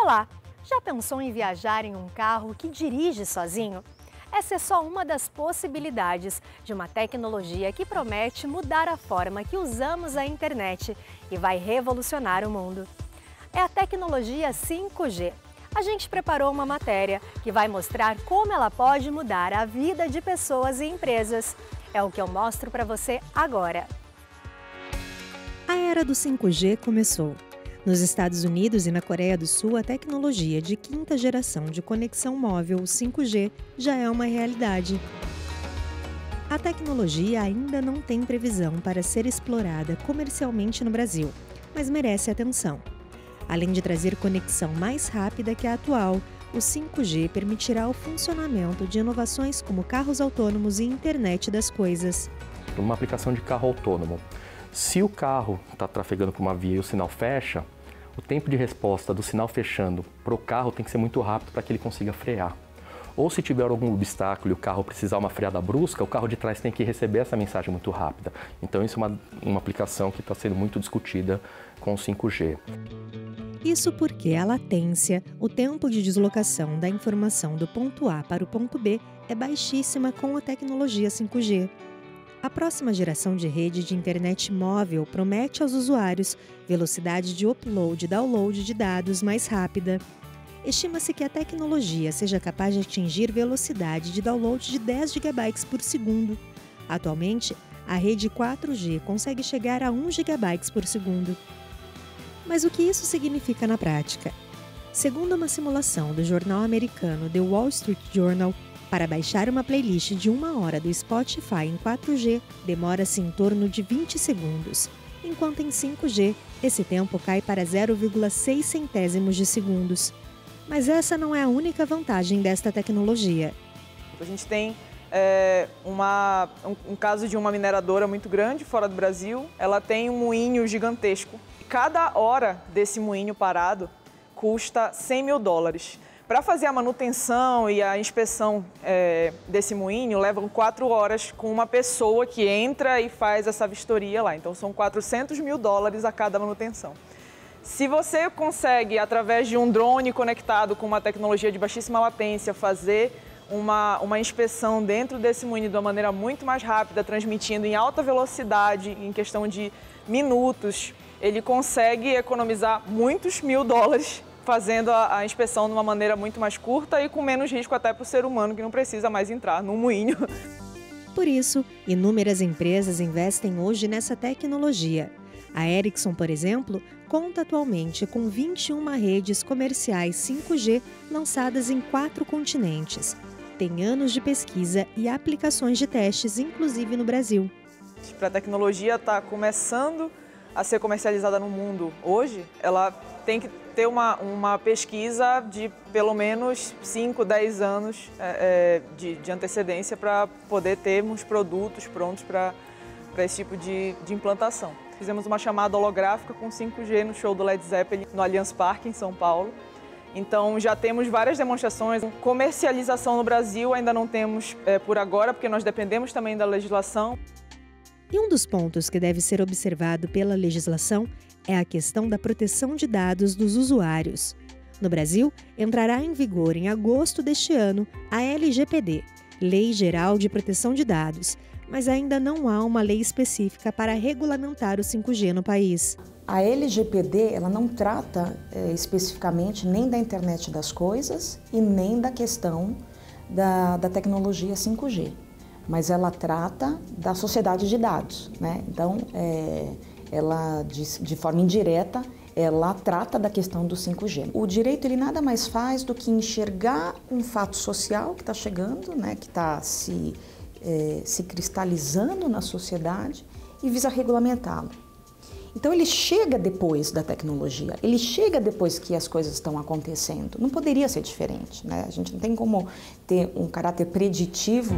lá, já pensou em viajar em um carro que dirige sozinho? Essa é só uma das possibilidades de uma tecnologia que promete mudar a forma que usamos a internet e vai revolucionar o mundo. É a tecnologia 5G. A gente preparou uma matéria que vai mostrar como ela pode mudar a vida de pessoas e empresas. É o que eu mostro para você agora. A era do 5G começou. Nos Estados Unidos e na Coreia do Sul, a tecnologia de quinta geração de conexão móvel 5G já é uma realidade. A tecnologia ainda não tem previsão para ser explorada comercialmente no Brasil, mas merece atenção. Além de trazer conexão mais rápida que a atual, o 5G permitirá o funcionamento de inovações como carros autônomos e internet das coisas. Uma aplicação de carro autônomo. Se o carro está trafegando por uma via e o sinal fecha, o tempo de resposta do sinal fechando para o carro tem que ser muito rápido para que ele consiga frear. Ou se tiver algum obstáculo e o carro precisar uma freada brusca, o carro de trás tem que receber essa mensagem muito rápida. Então isso é uma aplicação que está sendo muito discutida com o 5G. Isso porque a latência, o tempo de deslocação da informação do ponto A para o ponto B, é baixíssima com a tecnologia 5G. A próxima geração de rede de internet móvel promete aos usuários velocidade de upload e download de dados mais rápida. Estima-se que a tecnologia seja capaz de atingir velocidade de download de 10 GB por segundo. Atualmente, a rede 4G consegue chegar a 1 GB por segundo. Mas o que isso significa na prática? Segundo uma simulação do jornal americano The Wall Street Journal, para baixar uma playlist de 1 hora do Spotify em 4G, demora-se em torno de 20 segundos, enquanto em 5G, esse tempo cai para 0,6 centésimos de segundos. Mas essa não é a única vantagem desta tecnologia. A gente tem um caso de uma mineradora muito grande fora do Brasil. Ela tem um moinho gigantesco. Cada hora desse moinho parado custa $100 mil. Para fazer a manutenção e a inspeção desse moinho, levam 4 horas com uma pessoa que entra e faz essa vistoria lá. Então, são $400 mil a cada manutenção. Se você consegue, através de um drone conectado com uma tecnologia de baixíssima latência, fazer uma inspeção dentro desse moinho de uma maneira muito mais rápida, transmitindo em alta velocidade, em questão de minutos, ele consegue economizar muitos $1.000 fazendo a inspeção de uma maneira muito mais curta e com menos risco até para o ser humano, que não precisa mais entrar no moinho. Por isso, inúmeras empresas investem hoje nessa tecnologia. A Ericsson, por exemplo, conta atualmente com 21 redes comerciais 5G lançadas em 4 continentes. Tem anos de pesquisa e aplicações de testes, inclusive no Brasil. Para a tecnologia estar começando a ser comercializada no mundo hoje, ela tem que ter uma pesquisa de pelo menos 5, 10 anos de antecedência para poder termos produtos prontos para esse tipo de implantação. Fizemos uma chamada holográfica com 5G no show do Led Zeppelin no Allianz Parque, em São Paulo. Então já temos várias demonstrações. Comercialização no Brasil ainda não temos por agora, porque nós dependemos também da legislação. E um dos pontos que deve ser observado pela legislação é a questão da proteção de dados dos usuários. No Brasil, entrará em vigor em agosto deste ano a LGPD, Lei Geral de Proteção de Dados, mas ainda não há uma lei específica para regulamentar o 5G no país. A LGPD ela não trata especificamente nem da internet das coisas e nem da questão da tecnologia 5G. Mas ela trata da sociedade de dados, né? Então, ela, de forma indireta, ela trata da questão do 5G. O direito, ele nada mais faz do que enxergar um fato social que está chegando, né? Que está se cristalizando na sociedade e visa regulamentá-lo. Então, ele chega depois da tecnologia, ele chega depois que as coisas estão acontecendo. Não poderia ser diferente, né? A gente não tem como ter um caráter preditivo.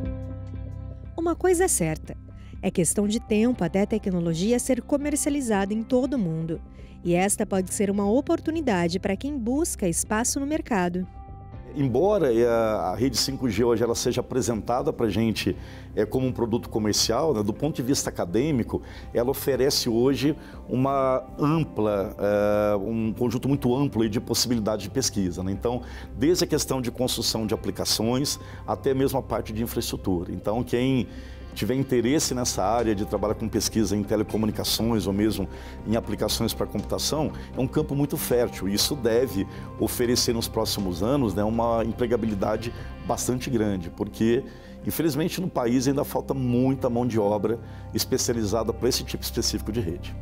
Uma coisa é certa, é questão de tempo até a tecnologia ser comercializada em todo o mundo. E esta pode ser uma oportunidade para quem busca espaço no mercado. Embora a rede 5G hoje ela seja apresentada para a gente como um produto comercial, né, do ponto de vista acadêmico, ela oferece hoje uma ampla, um conjunto muito amplo de possibilidades de pesquisa, né? Então, desde a questão de construção de aplicações até mesmo a parte de infraestrutura. Então, quem tiver interesse nessa área de trabalhar com pesquisa em telecomunicações ou mesmo em aplicações para computação, é um campo muito fértil e isso deve oferecer nos próximos anos, né, uma empregabilidade bastante grande, porque infelizmente no país ainda falta muita mão de obra especializada para esse tipo específico de rede.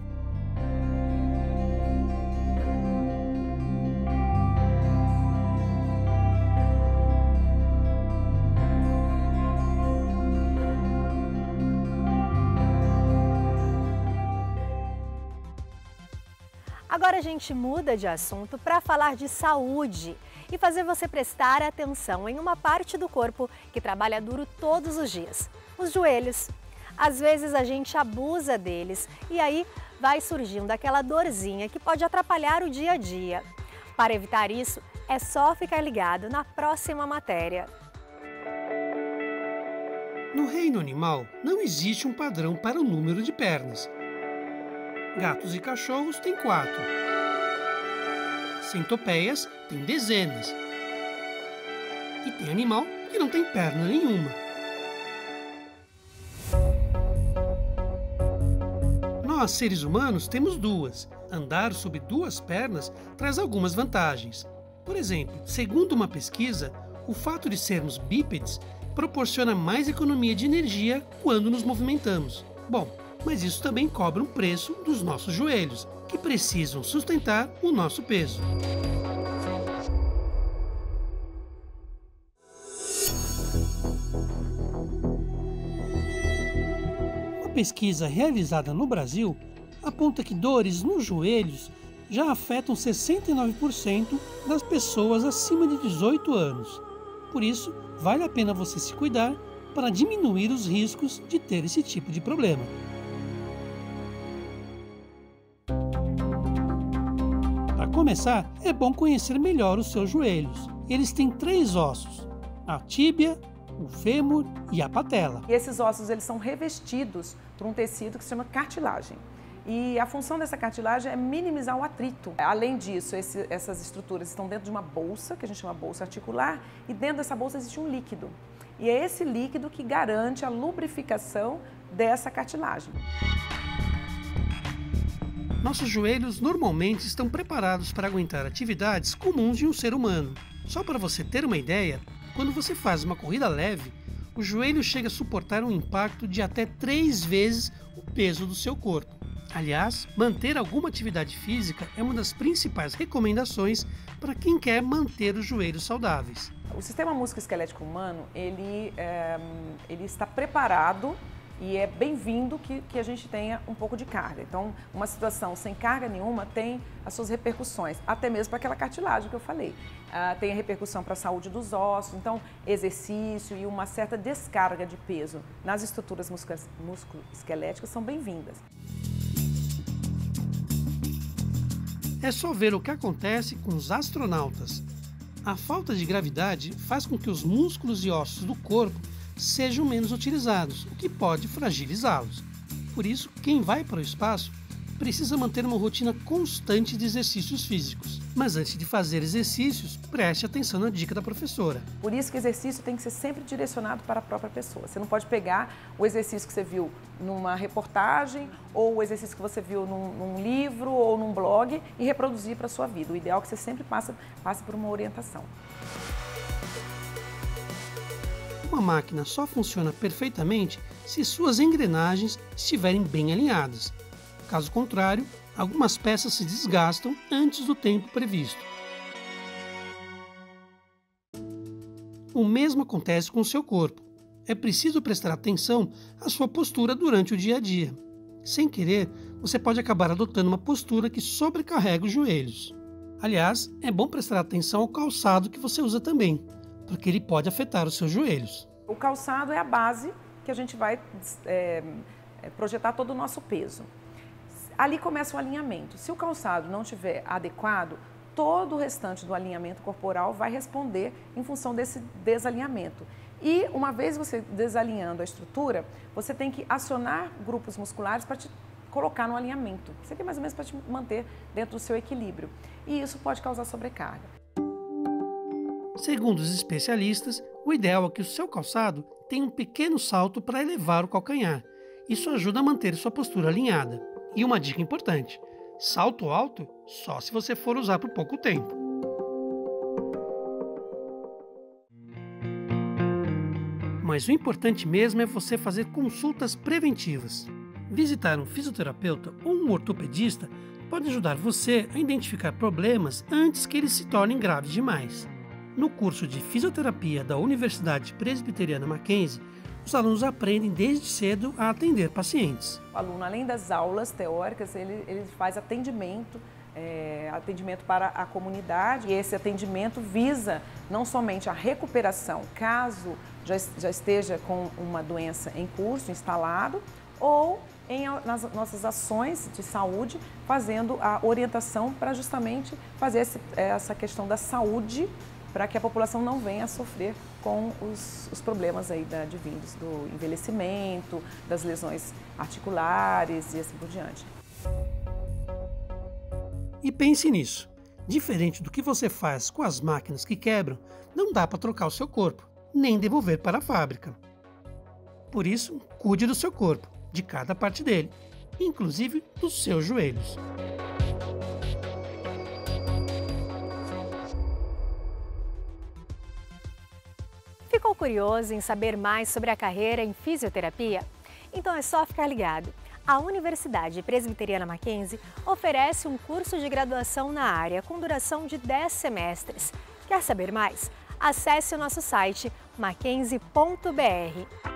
Agora a gente muda de assunto para falar de saúde e fazer você prestar atenção em uma parte do corpo que trabalha duro todos os dias, os joelhos. Às vezes a gente abusa deles e aí vai surgindo aquela dorzinha que pode atrapalhar o dia a dia. Para evitar isso, é só ficar ligado na próxima matéria. No reino animal, não existe um padrão para o número de pernas. Gatos e cachorros têm 4. Centopeias têm dezenas. E tem animal que não tem perna nenhuma. Nós, seres humanos, temos 2. Andar sobre 2 pernas traz algumas vantagens. Por exemplo, segundo uma pesquisa, o fato de sermos bípedes proporciona mais economia de energia quando nos movimentamos. Bom, mas isso também cobra um preço dos nossos joelhos, que precisam sustentar o nosso peso. Uma pesquisa realizada no Brasil aponta que dores nos joelhos já afetam 69% das pessoas acima de 18 anos. Por isso, vale a pena você se cuidar para diminuir os riscos de ter esse tipo de problema. Para começar, é bom conhecer melhor os seus joelhos. Eles têm 3 ossos: a tíbia, o fêmur e a patela. E esses ossos eles são revestidos por um tecido que se chama cartilagem. E a função dessa cartilagem é minimizar o atrito. Além disso, essas estruturas estão dentro de uma bolsa, que a gente chama bolsa articular, e dentro dessa bolsa existe um líquido. E é esse líquido que garante a lubrificação dessa cartilagem. Nossos joelhos normalmente estão preparados para aguentar atividades comuns de um ser humano. Só para você ter uma ideia, quando você faz uma corrida leve, o joelho chega a suportar um impacto de até 3 vezes o peso do seu corpo. Aliás, manter alguma atividade física é uma das principais recomendações para quem quer manter os joelhos saudáveis. O sistema músculo-esquelético humano, ele está preparado e é bem-vindo que a gente tenha um pouco de carga. Então, uma situação sem carga nenhuma tem as suas repercussões, até mesmo para aquela cartilagem que eu falei. Tem a repercussão para a saúde dos ossos, então exercício e uma certa descarga de peso nas estruturas musculoesqueléticas são bem-vindas. É só ver o que acontece com os astronautas. A falta de gravidade faz com que os músculos e ossos do corpo sejam menos utilizados, o que pode fragilizá-los. Por isso, quem vai para o espaço precisa manter uma rotina constante de exercícios físicos. Mas antes de fazer exercícios, preste atenção na dica da professora. Por isso que o exercício tem que ser sempre direcionado para a própria pessoa. Você não pode pegar o exercício que você viu numa reportagem ou o exercício que você viu num livro ou num blog e reproduzir para a sua vida. O ideal é que você sempre passe por uma orientação. Uma máquina só funciona perfeitamente se suas engrenagens estiverem bem alinhadas. Caso contrário, algumas peças se desgastam antes do tempo previsto. O mesmo acontece com o seu corpo. É preciso prestar atenção à sua postura durante o dia a dia. Sem querer, você pode acabar adotando uma postura que sobrecarrega os joelhos. Aliás, é bom prestar atenção ao calçado que você usa também, porque ele pode afetar os seus joelhos. O calçado é a base que a gente vai projetar todo o nosso peso. Ali começa o alinhamento. Se o calçado não estiver adequado, todo o restante do alinhamento corporal vai responder em função desse desalinhamento. E uma vez você desalinhando a estrutura, você tem que acionar grupos musculares para te colocar no alinhamento. Isso aqui é mais ou menos para te manter dentro do seu equilíbrio. E isso pode causar sobrecarga. Segundo os especialistas, o ideal é que o seu calçado tenha um pequeno salto para elevar o calcanhar. Isso ajuda a manter sua postura alinhada. E uma dica importante: salto alto só se você for usar por pouco tempo. Mas o importante mesmo é você fazer consultas preventivas. Visitar um fisioterapeuta ou um ortopedista pode ajudar você a identificar problemas antes que eles se tornem graves demais. No curso de fisioterapia da Universidade Presbiteriana Mackenzie, os alunos aprendem desde cedo a atender pacientes. O aluno, além das aulas teóricas, ele faz atendimento para a comunidade. E esse atendimento visa não somente a recuperação, caso já esteja com uma doença em curso, instalado, ou nas nossas ações de saúde, fazendo a orientação para justamente fazer essa questão da saúde, para que a população não venha a sofrer com os problemas aí advindos do envelhecimento, das lesões articulares e assim por diante. E pense nisso. Diferente do que você faz com as máquinas que quebram, não dá para trocar o seu corpo, nem devolver para a fábrica. Por isso, cuide do seu corpo, de cada parte dele, inclusive dos seus joelhos. Ficou curioso em saber mais sobre a carreira em fisioterapia? Então é só ficar ligado. A Universidade Presbiteriana Mackenzie oferece um curso de graduação na área com duração de 10 semestres. Quer saber mais? Acesse o nosso site mackenzie.br.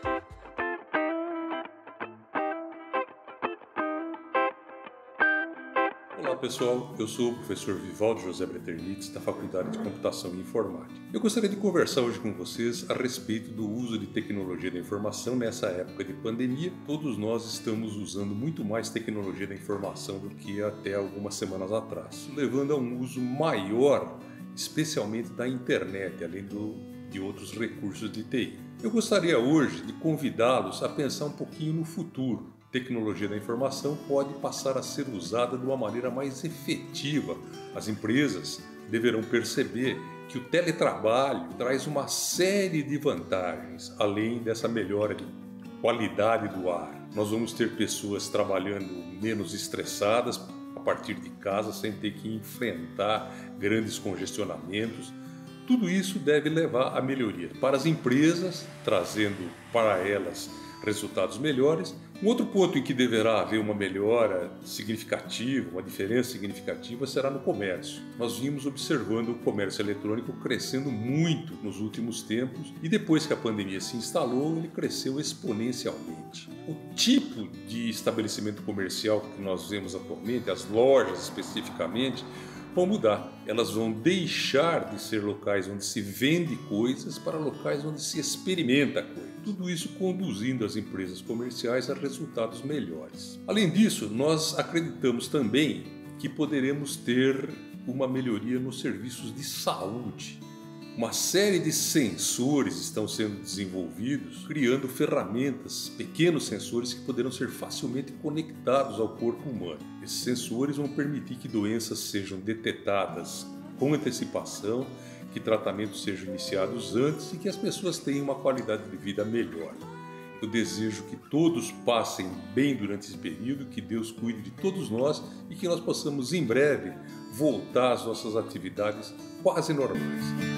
Olá pessoal, eu sou o professor Vivaldo José Breterlitz, da Faculdade de Computação e Informática. Eu gostaria de conversar hoje com vocês a respeito do uso de tecnologia da informação nessa época de pandemia. Todos nós estamos usando muito mais tecnologia da informação do que até algumas semanas atrás, levando a um uso maior, especialmente da internet, além de outros recursos de TI. Eu gostaria hoje de convidá-los a pensar um pouquinho no futuro. Tecnologia da informação pode passar a ser usada de uma maneira mais efetiva. As empresas deverão perceber que o teletrabalho traz uma série de vantagens, além dessa melhora de qualidade do ar. Nós vamos ter pessoas trabalhando menos estressadas a partir de casa, sem ter que enfrentar grandes congestionamentos. Tudo isso deve levar a melhoria para as empresas, trazendo para elas resultados melhores. Um outro ponto em que deverá haver uma melhora significativa, uma diferença significativa, será no comércio. Nós vimos observando o comércio eletrônico crescendo muito nos últimos tempos e depois que a pandemia se instalou, ele cresceu exponencialmente. O tipo de estabelecimento comercial que nós vemos atualmente, as lojas especificamente, vão mudar. Elas vão deixar de ser locais onde se vende coisas para locais onde se experimenta coisas. Tudo isso conduzindo as empresas comerciais a resultados melhores. Além disso, nós acreditamos também que poderemos ter uma melhoria nos serviços de saúde. Uma série de sensores estão sendo desenvolvidos, criando ferramentas, pequenos sensores que poderão ser facilmente conectados ao corpo humano. Esses sensores vão permitir que doenças sejam detectadas com antecipação, que tratamentos sejam iniciados antes e que as pessoas tenham uma qualidade de vida melhor. Eu desejo que todos passem bem durante esse período, que Deus cuide de todos nós e que nós possamos em breve voltar às nossas atividades quase normais.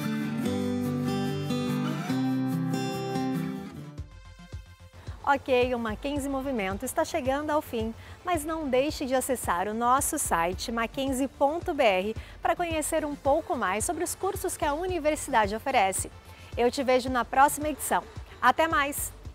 Ok, o Mackenzie Movimento está chegando ao fim, mas não deixe de acessar o nosso site mackenzie.br para conhecer um pouco mais sobre os cursos que a universidade oferece. Eu te vejo na próxima edição. Até mais!